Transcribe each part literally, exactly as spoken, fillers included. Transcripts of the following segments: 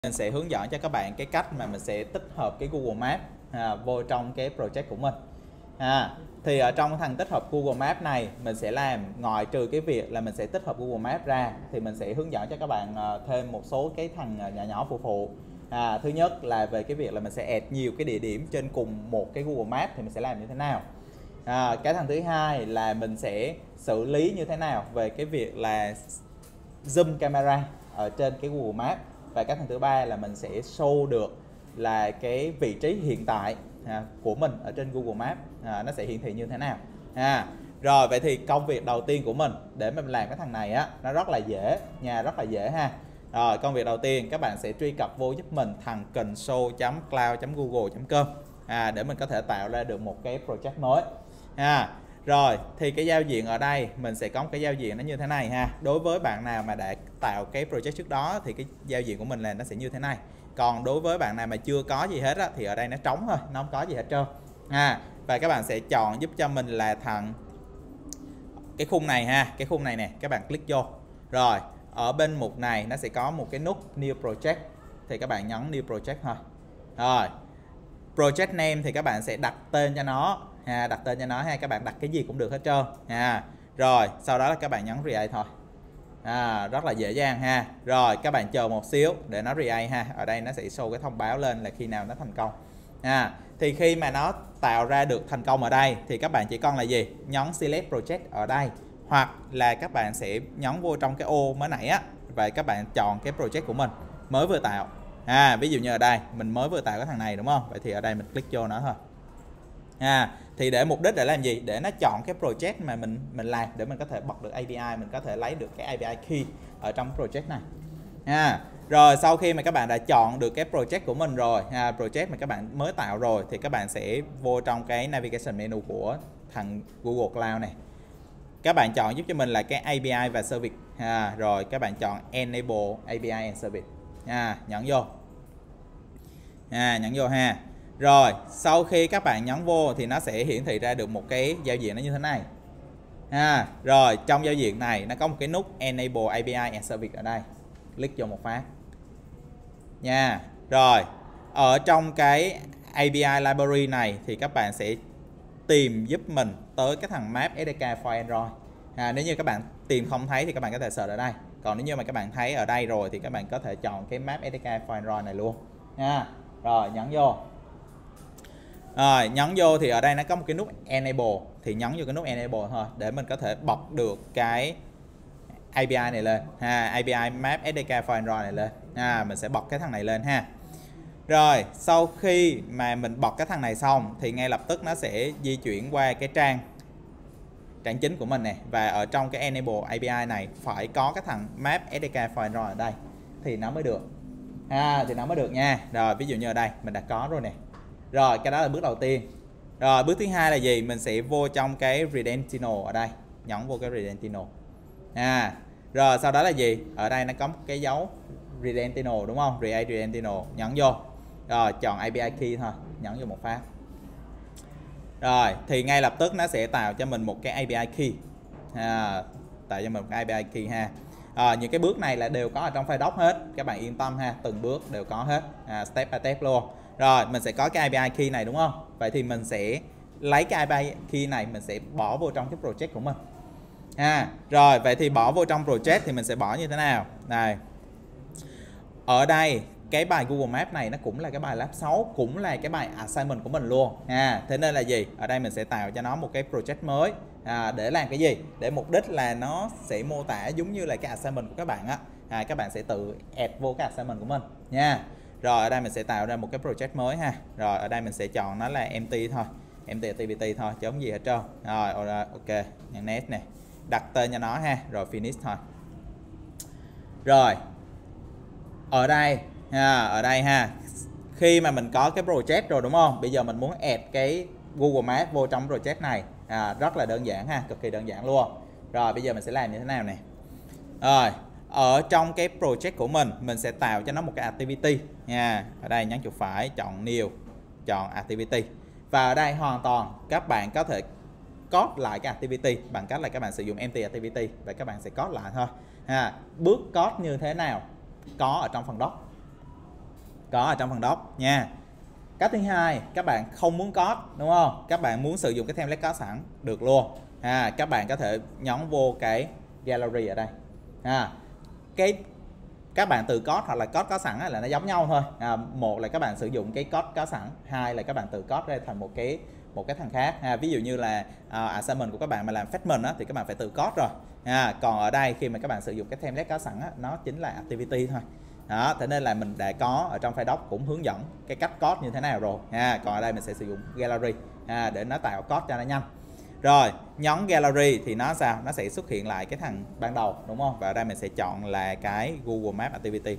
Mình sẽ hướng dẫn cho các bạn cái cách mà mình sẽ tích hợp cái Google Maps à, vô trong cái project của mình. À, thì ở trong thằng tích hợp Google Maps này mình sẽ làm ngoài trừ cái việc là mình sẽ tích hợp Google Maps ra thì mình sẽ hướng dẫn cho các bạn thêm một số cái thằng nhỏ nhỏ phụ phụ. À, thứ nhất là về cái việc là mình sẽ add nhiều cái địa điểm trên cùng một cái Google Maps thì mình sẽ làm như thế nào. À, cái thằng thứ hai là mình sẽ xử lý như thế nào về cái việc là zoom camera ở trên cái Google Maps. Và cái thằng thứ ba là mình sẽ show được là cái vị trí hiện tại à, của mình ở trên Google Maps à, nó sẽ hiển thị như thế nào. À, rồi vậy thì công việc đầu tiên của mình để mình làm cái thằng này á nó rất là dễ nha, rất là dễ ha. Rồi công việc đầu tiên các bạn sẽ truy cập vô giúp mình thằng console chấm cloud chấm google chấm com à, để mình có thể tạo ra được một cái project mới. À, rồi thì cái giao diện ở đây mình sẽ có một cái giao diện nó như thế này ha. Đối với bạn nào mà đã tạo cái project trước đó thì cái giao diện của mình là nó sẽ như thế này. Còn đối với bạn nào mà chưa có gì hết á, thì ở đây nó trống thôi, nó không có gì hết trơn. À, và các bạn sẽ chọn giúp cho mình là thằng cái khung này ha, cái khung này nè, các bạn click vô. Rồi, ở bên mục này nó sẽ có một cái nút New Project thì các bạn nhấn New Project thôi. Rồi, Project Name thì các bạn sẽ đặt tên cho nó. À, đặt tên cho nó ha, các bạn đặt cái gì cũng được hết trơn. À, rồi, sau đó là các bạn nhấn Create thôi. À, rất là dễ dàng ha. Rồi, các bạn chờ một xíu để nó Create ha. Ở đây nó sẽ show cái thông báo lên là khi nào nó thành công. À, thì khi mà nó tạo ra được thành công ở đây thì các bạn chỉ cần là gì? Nhấn Select Project ở đây. Hoặc là các bạn sẽ nhấn vô trong cái ô mới nãy á và các bạn chọn cái project của mình mới vừa tạo. À, ví dụ như ở đây mình mới vừa tạo cái thằng này đúng không? Vậy thì ở đây mình click vô nó thôi. À, thì để mục đích để làm gì? Để nó chọn cái project mà mình mình làm để mình có thể bật được a pê i, mình có thể lấy được cái a pê i key ở trong project này. À, rồi sau khi mà các bạn đã chọn được cái project của mình rồi, à, project mà các bạn mới tạo rồi thì các bạn sẽ vô trong cái navigation menu của thằng Google Cloud này. Các bạn chọn giúp cho mình là cái a pê i và service. À, rồi các bạn chọn enable a pê i and service. À, nhấn vô. À, nhấn vô ha. Rồi, sau khi các bạn nhấn vô thì nó sẽ hiển thị ra được một cái giao diện nó như thế này. À, rồi, trong giao diện này nó có một cái nút Enable a pê i and Service ở đây. Click vô một phát. Nha. Rồi, ở trong cái a pê i library này thì các bạn sẽ tìm giúp mình tới cái thằng Map ét đê ca for Android. À, nếu như các bạn tìm không thấy thì các bạn có thể search ở đây. Còn nếu như mà các bạn thấy ở đây rồi thì các bạn có thể chọn cái Map ét đê ca for Android này luôn. Nha. Rồi, nhấn vô. Rồi, nhấn vô thì ở đây nó có một cái nút Enable thì nhấn vô cái nút Enable thôi để mình có thể bật được cái a pê i này lên ha, a pê i Map ét đê ca for Android này lên. À, mình sẽ bật cái thằng này lên ha. Rồi, sau khi mà mình bật cái thằng này xong thì ngay lập tức nó sẽ di chuyển qua cái trang trang chính của mình nè, và ở trong cái Enable a pê i này phải có cái thằng Map ét đê ca for Android ở đây thì nó mới được. À, thì nó mới được nha. Rồi, ví dụ như ở đây mình đã có rồi nè. Rồi, cái đó là bước đầu tiên. Rồi, bước thứ hai là gì? Mình sẽ vô trong cái Redentino ở đây. Nhấn vô cái Redentino. À, rồi sau đó là gì? Ở đây nó có một cái dấu Redentino đúng không? Create Redentino. Nhấn vô. Rồi, chọn a pê i key thôi. Nhấn vô một phát. Rồi, thì ngay lập tức nó sẽ tạo cho mình một cái a pê i key. À, tạo cho mình một cái a pê i key ha. À, những cái bước này là đều có ở trong file doc hết. Các bạn yên tâm ha, từng bước đều có hết. À, step by step luôn. Rồi, mình sẽ có cái a pê i key này đúng không? Vậy thì mình sẽ lấy cái a pê i key này mình sẽ bỏ vô trong cái project của mình. À, rồi, vậy thì bỏ vô trong project thì mình sẽ bỏ như thế nào? Này. Ở đây cái bài Google Maps này nó cũng là cái bài lab sáu, cũng là cái bài assignment của mình luôn. À, thế nên là gì? Ở đây mình sẽ tạo cho nó một cái project mới. À, để làm cái gì? Để mục đích là nó sẽ mô tả giống như là cái assignment của các bạn á. À, các bạn sẽ tự add vô cái assignment của mình nha. Rồi ở đây mình sẽ tạo ra một cái project mới ha. Rồi ở đây mình sẽ chọn nó là empty thôi, empty activity thôi, chứ không gì hết trơn. Rồi ok, nhấn next này, đặt tên cho nó ha, rồi finish thôi. Rồi ở đây ha, ở đây ha, khi mà mình có cái project rồi đúng không? Bây giờ mình muốn add cái Google Maps vô trong project này. À, rất là đơn giản ha, cực kỳ đơn giản luôn. Rồi bây giờ mình sẽ làm như thế nào nè. Rồi ở trong cái project của mình mình sẽ tạo cho nó một cái activity nha. Ở đây nhấn chuột phải, chọn new, chọn activity, và ở đây hoàn toàn các bạn có thể code lại cái activity bằng cách là các bạn sử dụng empty activity và các bạn sẽ code lại thôi ha. Bước code như thế nào có ở trong phần doc. có ở trong phần doc nha. Cách thứ hai, các bạn không muốn code đúng không? Các bạn muốn sử dụng cái template có sẵn được luôn. À, các bạn có thể nhấn vô cái gallery ở đây. À, cái các bạn tự code hoặc là code có sẵn là nó giống nhau thôi. À, một là các bạn sử dụng cái code có sẵn, hai là các bạn tự code ra thành một cái một cái thằng khác. À, ví dụ như là uh, assignment của các bạn mà làm fetchment á, thì các bạn phải tự code rồi. À, còn ở đây khi mà các bạn sử dụng cái template có sẵn á, nó chính là activity thôi. Đó, thế nên là mình đã có ở trong file doc cũng hướng dẫn cái cách code như thế nào rồi. À, còn ở đây mình sẽ sử dụng gallery à, để nó tạo code cho nó nhanh. Rồi, nhấn gallery thì nó sao? Nó sẽ xuất hiện lại cái thằng ban đầu đúng không? Và ở đây mình sẽ chọn là cái Google Maps Activity.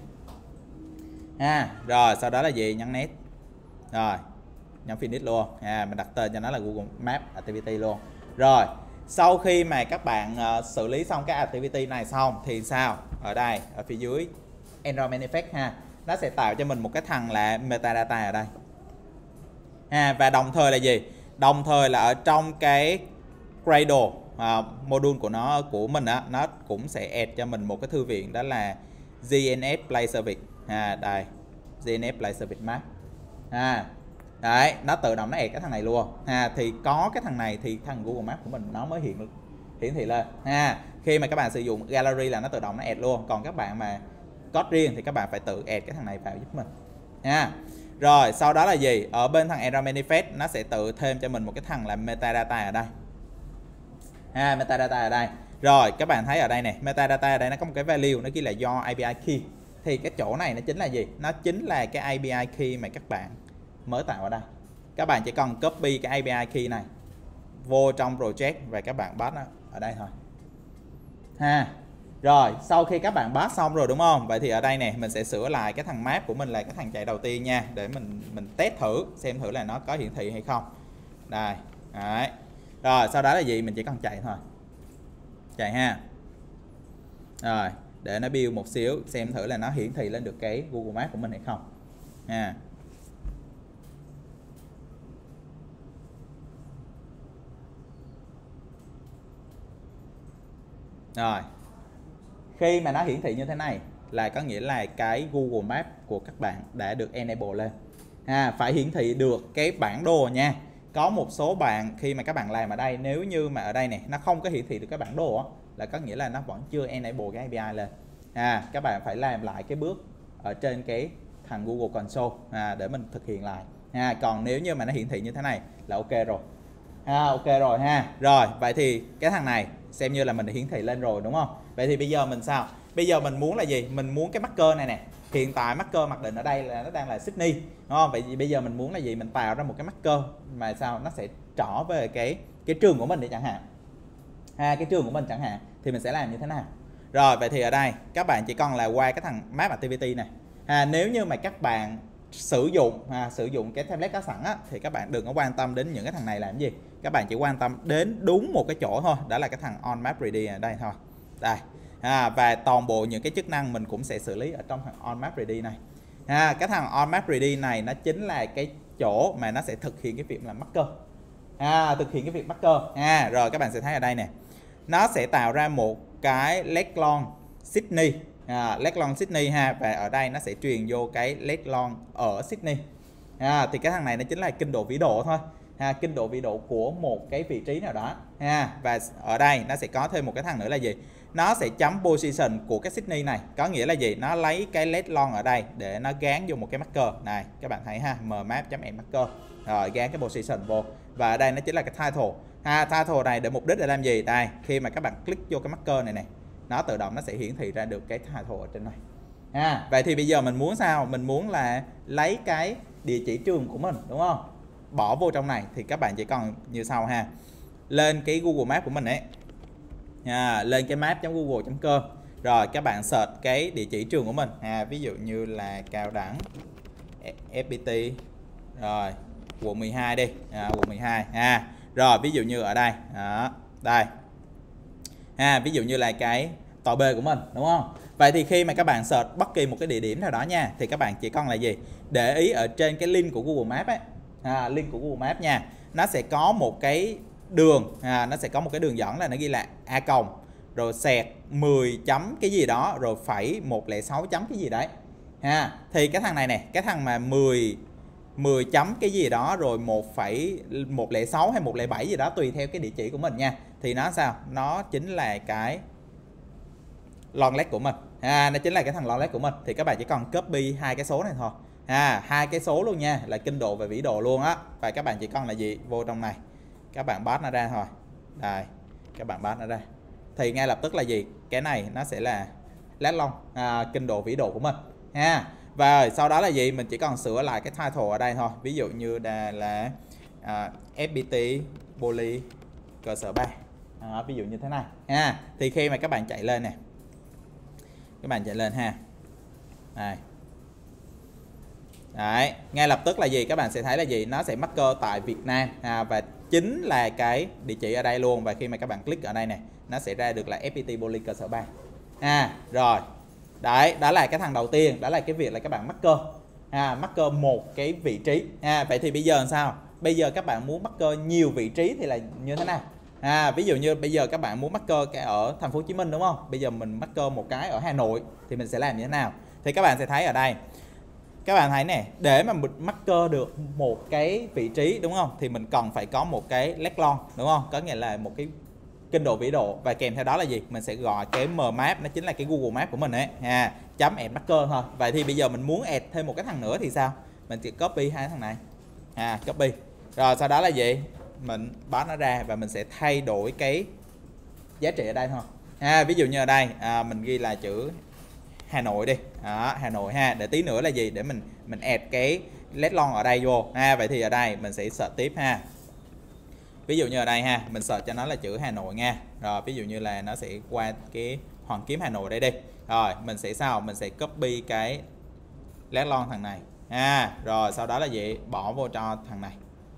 À, rồi sau đó là gì? Nhấn next. Rồi, nhấn finish luôn. À, mình đặt tên cho nó là Google Maps Activity luôn. Rồi, sau khi mà các bạn uh, xử lý xong cái activity này xong thì sao? Ở đây, ở phía dưới environment effect ha, nó sẽ tạo cho mình một cái thằng là metadata ở đây. À, và đồng thời là gì? Đồng thời là ở trong cái Gradle à, module của nó của mình á, nó cũng sẽ add cho mình một cái thư viện đó là giê en ét Play Service. À, đây, giê en ét Play Service Map. À, đấy, nó tự động nó add cái thằng này luôn. À, thì có cái thằng này thì thằng Google Maps của mình nó mới hiện hiển thị lên. À, khi mà các bạn sử dụng gallery là nó tự động nó add luôn. Còn các bạn mà code riêng thì các bạn phải tự add cái thằng này vào giúp mình. À, rồi sau đó là gì? Ở bên thằng environment effect nó sẽ tự thêm cho mình một cái thằng là metadata ở đây. À, metadata ở đây. Rồi các bạn thấy ở đây này, metadata ở đây nó có một cái value nó ghi là do a pê i key. Thì cái chỗ này nó chính là gì? Nó chính là cái a pê i key mà các bạn mới tạo ở đây. Các bạn chỉ cần copy cái a pê i key này vô trong project và các bạn pass nó ở đây thôi. Ha. Rồi, sau khi các bạn pass xong rồi đúng không? Vậy thì ở đây nè, mình sẽ sửa lại cái thằng map của mình là cái thằng chạy đầu tiên nha, để mình mình test thử xem thử là nó có hiển thị hay không. Đây. Đấy. Rồi, sau đó là gì? Mình chỉ cần chạy thôi. Chạy ha. Rồi, để nó build một xíu xem thử là nó hiển thị lên được cái Google Maps của mình hay không. Ha. Rồi. Khi mà nó hiển thị như thế này là có nghĩa là cái Google Maps của các bạn đã được enable lên. À, phải hiển thị được cái bản đồ nha. Có một số bạn khi mà các bạn làm ở đây, nếu như mà ở đây này nó không có hiển thị được cái bản đồ á, là có nghĩa là nó vẫn chưa enable cái a pê i lên. À, các bạn phải làm lại cái bước ở trên cái thằng Google Console à, để mình thực hiện lại. À, còn nếu như mà nó hiển thị như thế này là ok rồi. À, ok rồi ha. Rồi, vậy thì cái thằng này xem như là mình đã hiển thị lên rồi đúng không? Vậy thì bây giờ mình sao? Bây giờ mình muốn là gì? Mình muốn cái marker này nè. Hiện tại marker mặc định ở đây là nó đang là Sydney, đúng không? Vậy thì bây giờ mình muốn là gì? Mình tạo ra một cái marker mà sao nó sẽ trỏ về cái cái trường của mình đi chẳng hạn. À, cái trường của mình chẳng hạn thì mình sẽ làm như thế nào? Rồi, vậy thì ở đây các bạn chỉ cần là qua cái thằng map activity này. À, nếu như mà các bạn sử dụng à, sử dụng cái template có sẵn á, thì các bạn đừng có quan tâm đến những cái thằng này làm gì. Các bạn chỉ quan tâm đến đúng một cái chỗ thôi, đó là cái thằng on map ready ở đây thôi. Đây. À, và toàn bộ những cái chức năng mình cũng sẽ xử lý ở trong thằng on map ready này. À, cái thằng on map ready này nó chính là cái chỗ mà nó sẽ thực hiện cái việc là marker. À, thực hiện cái việc marker. À, rồi các bạn sẽ thấy ở đây nè, nó sẽ tạo ra một cái leg long Sydney. À, leg long Sydney ha, và ở đây nó sẽ truyền vô cái leg long ở Sydney. À, thì cái thằng này nó chính là kinh độ vĩ độ thôi. À, kinh độ vĩ độ của một cái vị trí nào đó. À, và ở đây nó sẽ có thêm một cái thằng nữa là gì? Nó sẽ chấm position của cái Sydney này. Có nghĩa là gì? Nó lấy cái leg long ở đây để nó gán vô một cái marker này, các bạn thấy ha, mmap.marker. Rồi gán cái position vô. Và ở đây nó chính là cái title. Ha, title này để mục đích để làm gì? Đây, khi mà các bạn click vô cái marker này này, nó tự động nó sẽ hiển thị ra được cái title ở trên này. À, vậy thì bây giờ mình muốn sao? Mình muốn là lấy cái địa chỉ trường của mình, đúng không? Bỏ vô trong này thì các bạn chỉ cần như sau ha. Lên cái Google Maps của mình ấy. À, lên cái map.google.com. Rồi các bạn search cái địa chỉ trường của mình. À, ví dụ như là Cao Đẳng ép pê tê. Rồi, quận mười hai đi. À, quận mười hai. À, rồi ví dụ như ở đây. Đó, đây. À, ví dụ như là cái tòa B của mình, đúng không? Vậy thì khi mà các bạn search bất kỳ một cái địa điểm nào đó nha, thì các bạn chỉ cần là gì? Để ý ở trên cái link của Google Maps ấy. À, link của Google Maps nha, nó sẽ có một cái đường, à, nó sẽ có một cái đường dẫn là nó ghi là a cộng rồi sẹt mười chấm cái gì đó rồi phẩy một không sáu chấm cái gì đấy. ha. Thì cái thằng này nè, cái thằng mà mười mười chấm cái gì đó rồi một phẩy một không sáu hay một không bảy gì đó tùy theo cái địa chỉ của mình nha. Thì nó sao? Nó chính là cái long left của mình. À, nó chính là cái thằng long left của mình. Thì các bạn chỉ cần copy hai cái số này thôi. À, hai cái số luôn nha, là kinh độ và vĩ độ luôn á. Và các bạn chỉ cần là gì? Vô trong này. Các bạn pass nó ra thôi. Đây, các bạn pass nó ra. Thì ngay lập tức là gì? Cái này nó sẽ là left long, à, kinh độ vĩ độ của mình. Ha. Và sau đó là gì? Mình chỉ cần sửa lại cái title ở đây thôi. Ví dụ như là, là à, ép pê tê Poly cơ sở ba. À, ví dụ như thế này. Ha. Thì khi mà các bạn chạy lên nè, các bạn chạy lên ha. Đây. Đấy, ngay lập tức là gì? Các bạn sẽ thấy là gì? Nó sẽ marker tại Việt Nam, à, và chính là cái địa chỉ ở đây luôn. Và khi mà các bạn click ở đây nè, nó sẽ ra được là ép pê tê Poly cơ sở ba. À, rồi. Đấy, đó là cái thằng đầu tiên, đó là cái việc là các bạn marker, à, marker một cái vị trí. À, vậy thì bây giờ làm sao? Bây giờ các bạn muốn marker nhiều vị trí thì là như thế nào? À, ví dụ như bây giờ các bạn muốn marker cái ở thành phố Hồ Chí Minh đúng không? Bây giờ mình marker một cái ở Hà Nội thì mình sẽ làm như thế nào? Thì các bạn sẽ thấy ở đây, các bạn thấy nè, để mà mình marker được một cái vị trí đúng không? Thì mình cần phải có một cái leg long đúng không? Có nghĩa là một cái kinh độ vĩ độ, và kèm theo đó là gì? Mình sẽ gọi cái mmap, nó chính là cái Google Maps của mình ấy, ha, chấm add marker thôi. Vậy thì bây giờ mình muốn add thêm một cái thằng nữa thì sao? Mình chỉ copy hai thằng này, à, copy. Rồi sau đó là gì? Mình pass nó ra và mình sẽ thay đổi cái giá trị ở đây thôi. À, ví dụ như ở đây à, mình ghi là chữ Hà Nội đi, đó, Hà Nội ha. Để tí nữa là gì? Để mình mình add cái led long ở đây vô. À, vậy thì ở đây mình sẽ search tiếp ha. Ví dụ như ở đây ha, mình search cho nó là chữ Hà Nội nha. Rồi ví dụ như là nó sẽ qua cái Hoàng Kiếm Hà Nội đây đi. Rồi mình sẽ sao? Mình sẽ copy cái led long thằng này. À, rồi sau đó là gì? Bỏ vô cho thằng này.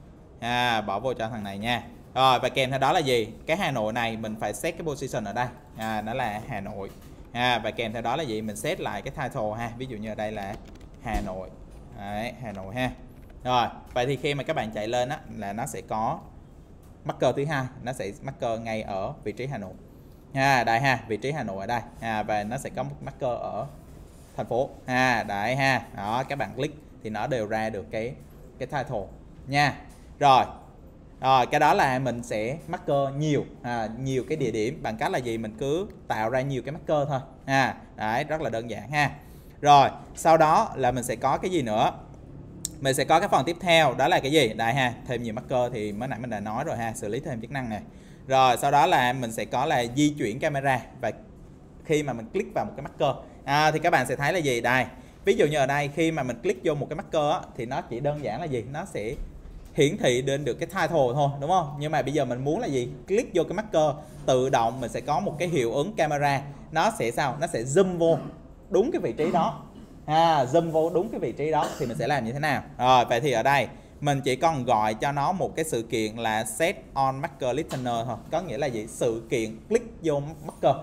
À, bỏ vô cho thằng này nha. Rồi và kèm theo đó là gì? Cái Hà Nội này mình phải set cái position ở đây. À, nó là Hà Nội. À, và kèm theo đó là gì? Mình set lại cái title ha. Ví dụ như ở đây là Hà Nội. Đấy, Hà Nội ha. Rồi, vậy thì khi mà các bạn chạy lên á là nó sẽ có marker thứ hai, nó sẽ marker ngay ở vị trí Hà Nội. Ha, đây ha, vị trí Hà Nội ở đây. À, và nó sẽ có marker ở thành phố. Ha, đấy ha. Đó, các bạn click thì nó đều ra được cái cái title nha. Rồi. Rồi, cái đó là mình sẽ marker nhiều, à, nhiều cái địa điểm bằng cách là gì? Mình cứ tạo ra nhiều cái marker thôi. À, đấy, rất là đơn giản ha. Rồi, sau đó là mình sẽ có cái gì nữa? Mình sẽ có cái phần tiếp theo, đó là cái gì? Đây ha, thêm nhiều marker thì mới nãy mình đã nói rồi ha, xử lý thêm chức năng này. Rồi, sau đó là mình sẽ có là di chuyển camera, và khi mà mình click vào một cái marker, à, thì các bạn sẽ thấy là gì? Đây, ví dụ như ở đây khi mà mình click vô một cái marker á, thì nó chỉ đơn giản là gì? Nó sẽ hiển thị đến được cái title thôi đúng không? Nhưng mà bây giờ mình muốn là gì? Click vô cái marker, tự động mình sẽ có một cái hiệu ứng camera, nó sẽ sao? Nó sẽ zoom vô đúng cái vị trí đó. À, zoom vô đúng cái vị trí đó thì mình sẽ làm như thế nào? Rồi, vậy thì ở đây mình chỉ cần gọi cho nó một cái sự kiện là set on marker listener thôi. Có nghĩa là gì? Sự kiện click vô marker.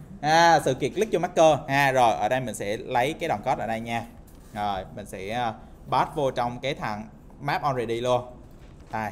À, sự kiện click vô marker. À, rồi ở đây mình sẽ lấy cái đoạn code ở đây nha. Rồi, mình sẽ pass vô trong cái thằng map already luôn. Đây.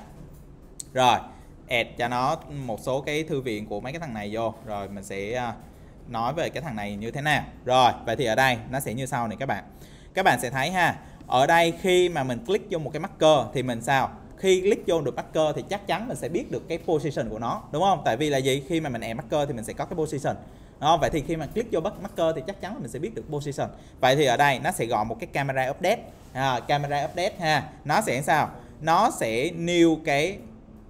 Rồi, add cho nó một số cái thư viện của mấy cái thằng này vô. Rồi mình sẽ nói về cái thằng này như thế nào. Rồi, vậy thì ở đây nó sẽ như sau này các bạn. Các bạn sẽ thấy ha, ở đây khi mà mình click vô một cái marker thì mình sao? Khi click vô được marker thì chắc chắn mình sẽ biết được cái position của nó, đúng không? Tại vì là gì? Khi mà mình add marker thì mình sẽ có cái position. Đó, vậy thì khi mà click vô marker thì chắc chắn là mình sẽ biết được position. Vậy thì ở đây nó sẽ gọi một cái camera update. À, camera update ha. Nó sẽ sao? Nó sẽ new cái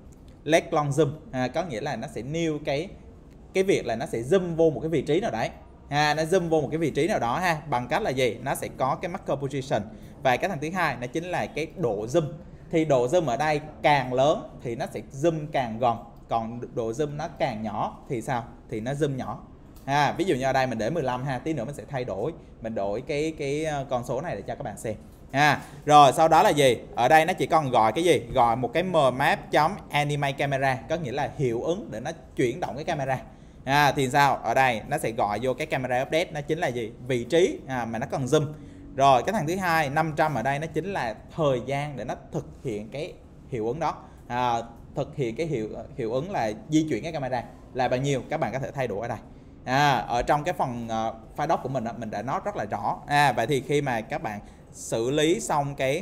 leg long zoom. À, có nghĩa là nó sẽ new cái cái việc là nó sẽ zoom vô một cái vị trí nào đấy. À, nó zoom vô một cái vị trí nào đó ha, bằng cách là gì? Nó sẽ có cái marker position. Và cái thằng thứ hai nó chính là cái độ zoom. Thì độ zoom ở đây càng lớn thì nó sẽ zoom càng gần, còn độ zoom nó càng nhỏ thì sao? Thì nó zoom nhỏ. À, ví dụ như ở đây mình để mười lăm ha, tí nữa mình sẽ thay đổi, mình đổi cái cái con số này để cho các bạn xem. À, rồi sau đó là gì? Ở đây nó chỉ còn gọi cái gì? Gọi một cái mmap.animate camera, có nghĩa là hiệu ứng để nó chuyển động cái camera. À, thì sao? Ở đây nó sẽ gọi vô cái camera update, nó chính là gì? Vị trí à, mà nó cần zoom. Rồi cái thằng thứ hai năm trăm ở đây nó chính là thời gian để nó thực hiện cái hiệu ứng đó. À, thực hiện cái hiệu hiệu ứng là di chuyển cái camera là bao nhiêu, các bạn có thể thay đổi ở đây. À, ở trong cái phần uh, file doc của mình mình đã nói rất là rõ. À, vậy thì khi mà các bạn xử lý xong cái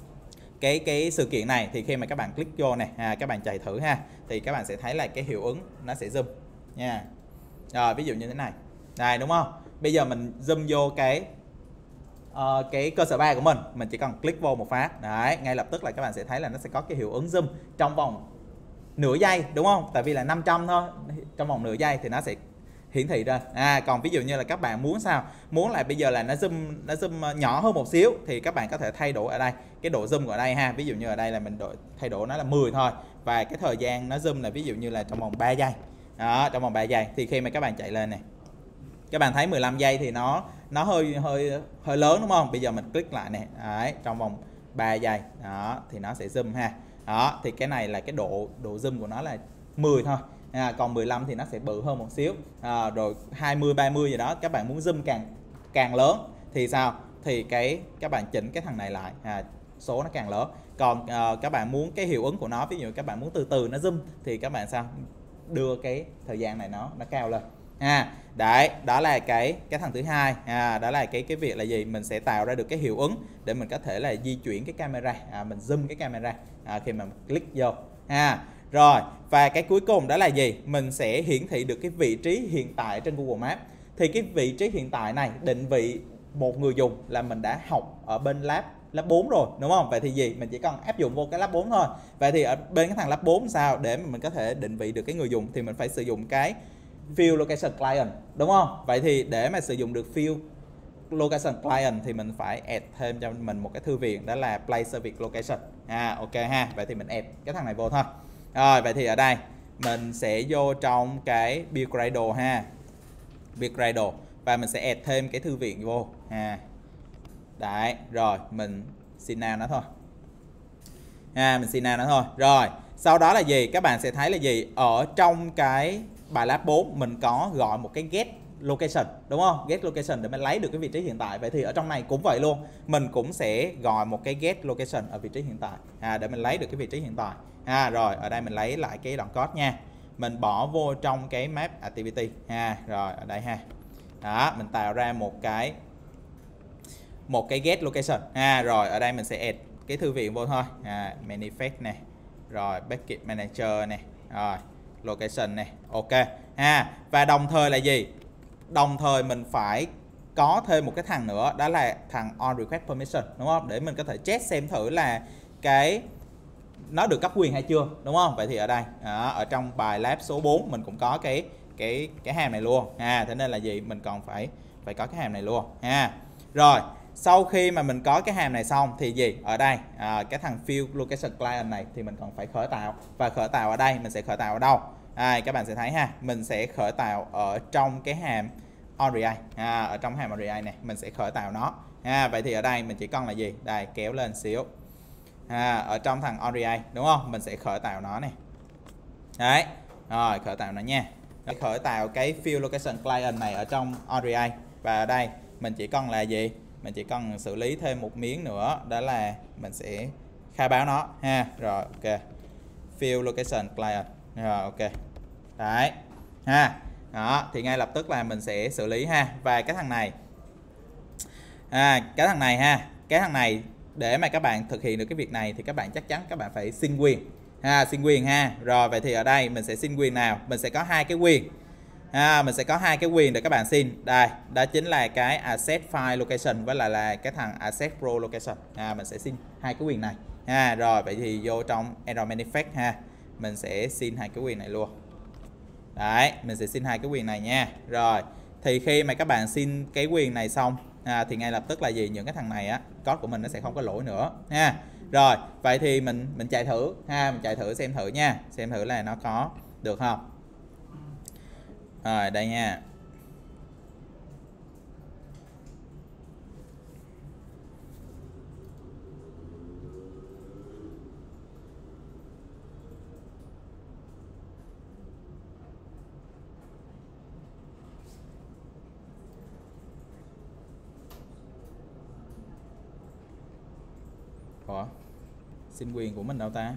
cái cái sự kiện này thì khi mà các bạn click vô này, à, các bạn chạy thử ha, thì các bạn sẽ thấy là cái hiệu ứng nó sẽ zoom nha. Rồi ví dụ như thế này, đây đúng không? Bây giờ mình zoom vô cái uh, cái cơ sở ba của mình, mình chỉ cần click vô một phát, đấy, ngay lập tức là các bạn sẽ thấy là nó sẽ có cái hiệu ứng zoom trong vòng nửa giây, đúng không? Tại vì là năm trăm thôi, trong vòng nửa giây thì nó sẽ hiển thị ra. À, còn ví dụ như là các bạn muốn sao, muốn là bây giờ là nó zoom nó zoom nhỏ hơn một xíu thì các bạn có thể thay đổi ở đây cái độ zoom ở đây ha. Ví dụ như ở đây là mình đổi thay đổi nó là mười thôi, và cái thời gian nó zoom là ví dụ như là trong vòng ba giây. Đó, trong vòng ba giây thì khi mà các bạn chạy lên này, các bạn thấy mười lăm giây thì nó nó hơi hơi hơi lớn đúng không? Bây giờ mình click lại này, đấy, trong vòng ba giây đó thì nó sẽ zoom ha. Đó, thì cái này là cái độ độ zoom của nó là mười thôi. À, còn mười lăm thì nó sẽ bự hơn một xíu. À, rồi hai mươi ba mươi gì đó, các bạn muốn zoom càng càng lớn thì sao? Thì cái các bạn chỉnh cái thằng này lại, à, số nó càng lớn. Còn à, các bạn muốn cái hiệu ứng của nó, ví dụ các bạn muốn từ từ nó zoom thì các bạn sao? Đưa cái thời gian này nó nó cao lên. À, đấy, đó là cái cái thằng thứ hai. À, đó là cái cái việc là gì? Mình sẽ tạo ra được cái hiệu ứng để mình có thể là di chuyển cái camera, à, mình zoom cái camera à, khi mà click vô. À, rồi, và cái cuối cùng đó là gì? Mình sẽ hiển thị được cái vị trí hiện tại trên Google Maps. Thì cái vị trí hiện tại này định vị một người dùng là mình đã học ở bên lab lab bốn rồi, đúng không? Vậy thì gì? Mình chỉ cần áp dụng vô cái lab bốn thôi. Vậy thì ở bên cái thằng lab bốn sao để mà mình có thể định vị được cái người dùng thì mình phải sử dụng cái Field Location Client, đúng không? Vậy thì để mà sử dụng được Field Location Client thì mình phải add thêm cho mình một cái thư viện, đó là Place Service Location. À, ok ha. Vậy thì mình add cái thằng này vô thôi. Rồi, vậy thì ở đây mình sẽ vô trong cái Build Gradle ha, Build Gradle, và mình sẽ add thêm cái thư viện vô ha. Đấy, rồi mình xin nào nó thôi. À, mình xin nào nó thôi. Rồi, sau đó là gì? Các bạn sẽ thấy là gì? Ở trong cái bài lab bốn mình có gọi một cái get location, đúng không? Get location để mình lấy được cái vị trí hiện tại. Vậy thì ở trong này cũng vậy luôn, mình cũng sẽ gọi một cái get location ở vị trí hiện tại, à, để mình lấy được cái vị trí hiện tại. À, rồi ở đây mình lấy lại cái đoạn code nha, mình bỏ vô trong cái map activity ha. Rồi ở đây ha, đó, mình tạo ra một cái một cái get location ha. Rồi ở đây mình sẽ add cái thư viện vô thôi, à, manifest này, rồi bucket manager này, rồi location này, ok ha. Và đồng thời là gì? Đồng thời mình phải có thêm một cái thằng nữa, đó là thằng on request permission, đúng không? Để mình có thể check xem thử là cái nó được cấp quyền hay chưa, đúng không? Vậy thì ở đây, đó, ở trong bài lab số bốn mình cũng có cái cái cái hàm này luôn. À, thế nên là gì? Mình còn phải phải có cái hàm này luôn ha. Rồi, sau khi mà mình có cái hàm này xong thì gì? Ở đây à, cái thằng Field Location Client này thì mình còn phải khởi tạo, và khởi tạo ở đây mình sẽ khởi tạo ở đâu? À, các bạn sẽ thấy ha, mình sẽ khởi tạo ở trong cái hàm onRei, à, ở trong hàm onRei này mình sẽ khởi tạo nó. À, vậy thì ở đây mình chỉ cần là gì? Đây, kéo lên xíu. À, ở trong thằng onRei, đúng không? Mình sẽ khởi tạo nó này. Đấy, rồi khởi tạo nó nha. Để khởi tạo cái Field Location Client này ở trong onRei, và ở đây mình chỉ cần là gì? Mình chỉ cần xử lý thêm một miếng nữa, đó là mình sẽ khai báo nó ha. Rồi ok, Field Location Client, rồi ok, đấy ha. Đó, thì ngay lập tức là mình sẽ xử lý ha. Và cái thằng này, à, cái thằng này ha, cái thằng này để mà các bạn thực hiện được cái việc này thì các bạn chắc chắn các bạn phải xin quyền ha, xin quyền ha. Rồi vậy thì ở đây mình sẽ xin quyền nào? Mình sẽ có hai cái quyền. À, mình sẽ có hai cái quyền để các bạn xin. Đây, đó chính là cái Access File Location với lại là cái thằng Access Pro Location. À, mình sẽ xin hai cái quyền này. À, rồi vậy thì vô trong Error Manifest ha, mình sẽ xin hai cái quyền này luôn. Đấy, mình sẽ xin hai cái quyền này nha. Rồi, thì khi mà các bạn xin cái quyền này xong, à, thì ngay lập tức là gì? Những cái thằng này á, code của mình nó sẽ không có lỗi nữa ha. Rồi, vậy thì mình mình chạy thử ha, mình chạy thử xem thử nha, xem thử là nó có được không. Rồi đây nha. Ủa? Xin quyền của mình đâu ta?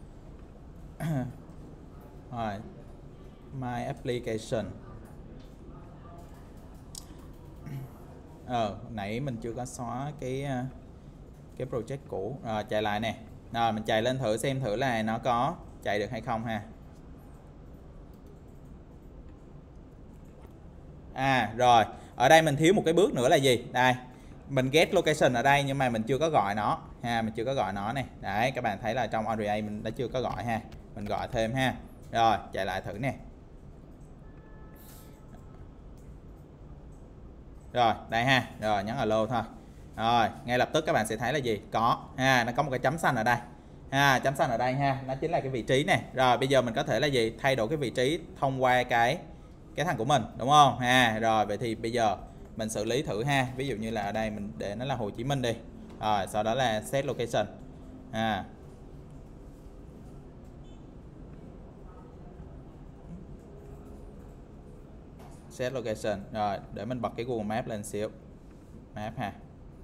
Rồi, My Application. ờ nãy mình chưa có xóa cái cái project cũ. Rồi chạy lại nè, rồi mình chạy lên thử xem thử là nó có chạy được hay không ha. À rồi, ở đây mình thiếu một cái bước nữa là gì? Đây, mình get location ở đây nhưng mà mình chưa có gọi nó ha, mình chưa có gọi nó này. Đấy, các bạn thấy là trong o rờ a mình đã chưa có gọi ha. Mình gọi thêm ha. Rồi, chạy lại thử nè. Rồi, đây ha. Rồi, nhấn hello thôi. Rồi, ngay lập tức các bạn sẽ thấy là gì? Có ha, nó có một cái chấm xanh ở đây. Ha, chấm xanh ở đây ha, nó chính là cái vị trí này. Rồi, bây giờ mình có thể là gì? Thay đổi cái vị trí thông qua cái cái thằng của mình, đúng không? Ha, rồi vậy thì bây giờ mình xử lý thử ha. Ví dụ như là ở đây mình để nó là Hồ Chí Minh đi. Rồi, sau đó là set location. Ha. Set location. Rồi, để mình bật cái Google Maps lên xíu. Map ha.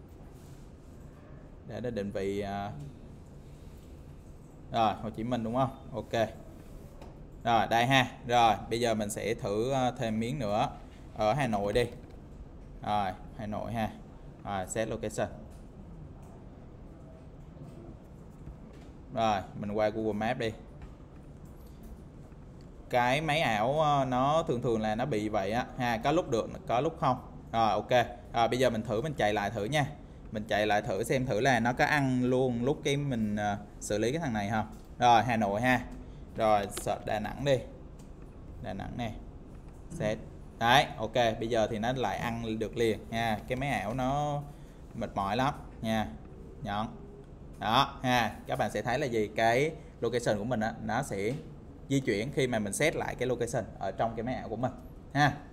Để nó định vị uh... rồi, Hồ Chí Minh đúng không? Ok. Rồi, đây ha. Rồi, bây giờ mình sẽ thử thêm miếng nữa ở Hà Nội đi. Rồi, Hà Nội ha. Rồi, set location. Rồi, mình qua Google Maps đi. Cái máy ảo nó thường thường là nó bị vậy á ha, có lúc được, có lúc không. Rồi, ok. Rồi, bây giờ mình thử mình chạy lại thử nha. Mình chạy lại thử xem thử là nó có ăn luôn lúc cái mình uh, xử lý cái thằng này không. Rồi, Hà Nội ha. Rồi, search Đà Nẵng đi. Đà Nẵng nè. Set. Đấy, ok, bây giờ thì nó lại ăn được liền nha. Cái máy ảo nó mệt mỏi lắm nha. Nhận. Đó ha, các bạn sẽ thấy là gì? Cái location của mình á, nó sẽ di chuyển khi mà mình set lại cái location ở trong cái máy ảo của mình ha.